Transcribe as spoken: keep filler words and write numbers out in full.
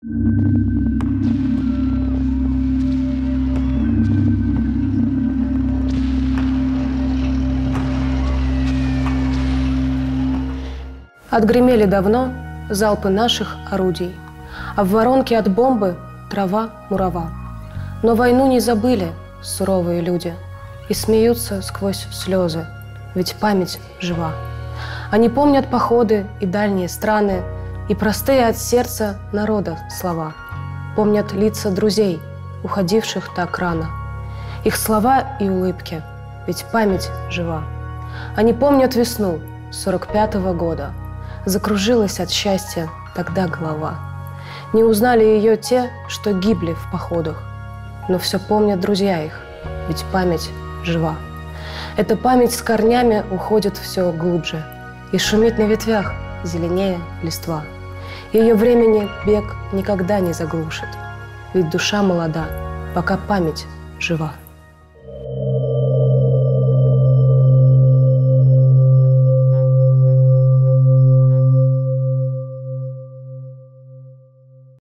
Отгремели давно залпы наших орудий, а в воронке от бомбы трава мурава. Но войну не забыли суровые люди и смеются сквозь слезы, ведь память жива. Они помнят походы и дальние страны, и простые от сердца народа слова. Помнят лица друзей, уходивших так рано, их слова и улыбки, ведь память жива. Они помнят весну сорок пятого года, закружилась от счастья тогда голова. Не узнали ее те, что гибли в походах, но все помнят друзья их, ведь память жива. Эта память с корнями уходит все глубже и шумит на ветвях, зеленее листва. Ее времени бег никогда не заглушит, ведь душа молода, пока память жива.